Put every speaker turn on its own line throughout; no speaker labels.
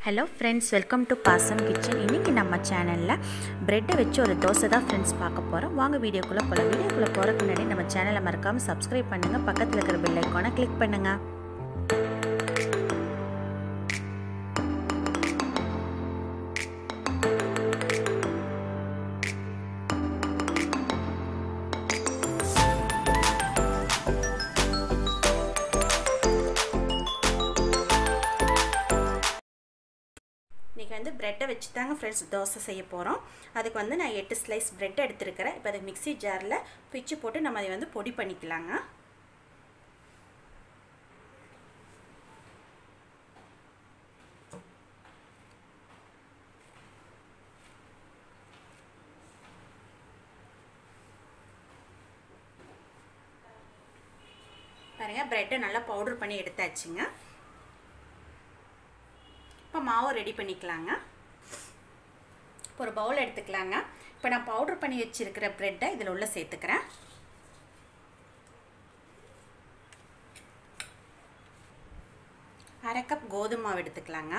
hello friends welcome to Pasam kitchen इनकी நம்ம சேனல்ல பிரெட் வெச்சு ஒரு தோசை தான் फ्रेंड्स பார்க்க போறோம் வாங்க வீடியோக்குள்ள போறதுக்கு முன்னாடி நம்ம சேனலை மறக்காம சப்ஸ்கிரைப் பண்ணுங்க பக்கத்துல இருக்கிற பெல் ஐகானை கிளிக் பண்ணுங்க ब्रेड वच्चुतांगा फ्रेंड्स दोसा செய்ய போறோம் அதுக்கு வந்து நான் 8 ஸ்லைஸ் பிரெட் எடுத்துக்கறேன் இப்போ அத மிக்ஸி ஜார்ல பிச்சு போட்டு நம்ம அதை வந்து பொடி பண்ணிக்கலாங்க பாருங்க பிரெட் நல்லா பவுடர் பண்ணி எடுத்தாச்சுங்க இப்போ மாவு ரெடி பண்ணிக்கலாங்க ஒரு பவுல் எடுத்துக்கலாங்க இப்போ நான் பவுடர் பண்ணி வச்சிருக்கிற பிரெட்டை இதில உள்ள சேர்த்துக்கறேன் அரை கப் கோதுமை மாவு எடுத்துக்கலாங்க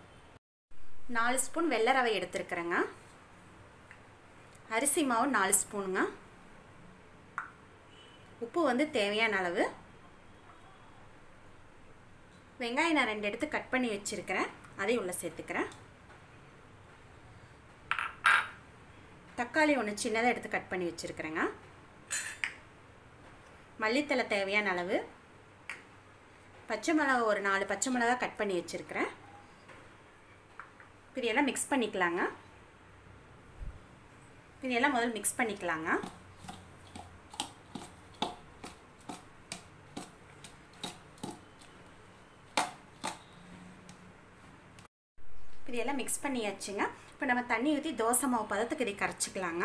4 ஸ்பூன் வெள்ளை ரவை எடுத்துக்கறேங்க அரிசி மாவு 4 ஸ்பூனுங்க உப்பு வந்து தேவையான அளவு வெங்காயம் நான் 2 எடுத்து கட் பண்ணி வச்சிருக்கேன் அதை உள்ள சேர்த்துக்கறேன் தக்காளி ஒன்று சின்னதா எடுத்து கட் பண்ணி வச்சிருக்கேங்க மல்லித்தலை தேவையான அளவு பச்சை மிளகாய் ஒரு 4 பச்சை மிளகாய் கட் பண்ணி வச்சிருக்கேன் இதெல்லாம் mix பண்ணிக்கலாங்க இதெல்லாம் முதல்ல mix பண்ணிக்கலாங்க இதெல்லாம் mix பண்ணியாச்சுங்க இப்போ நம்ம தண்ணி ஊத்தி தோசை மாவு பதத்துக்கு இதை கரைச்சுக்கலாங்க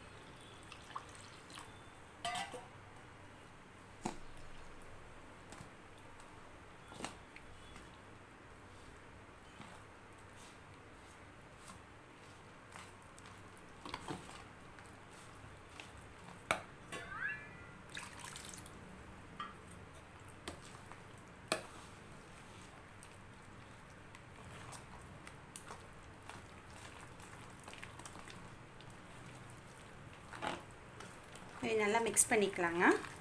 இதை நல்லா mix பண்ணிக்கலாங்க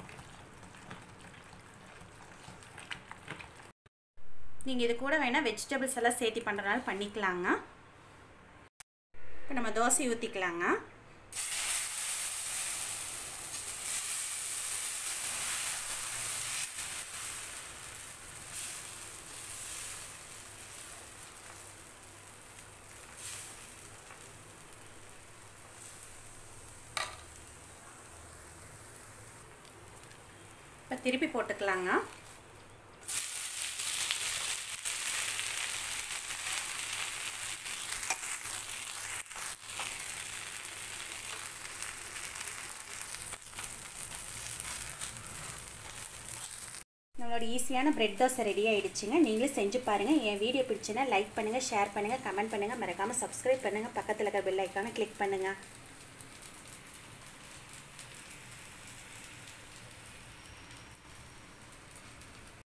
நீங்க இது கூட வேணா வெஜிடபிள்ஸ் எல்லாம் சேர்த்து பண்றனால பண்ணிக்கலாங்க இப்போ நம்ம தோசை ஊத்திக்கலாங்க திருப்பி போட்டுக்கலாங்க நம்மளோட ஈஸியான பிரெட் தோசை ரெடி ஆயிடுச்சுங்க நீங்களே செஞ்சு பாருங்க என் வீடியோ பிடிச்சினா லைக் பண்ணுங்க ஷேர் பண்ணுங்க கமெண்ட் பண்ணுங்க மறக்காம சப்ஸ்கிரைப் பண்ணுங்க பக்கத்துல இருக்க பெல் ஐகானை கிளிக் பண்ணுங்க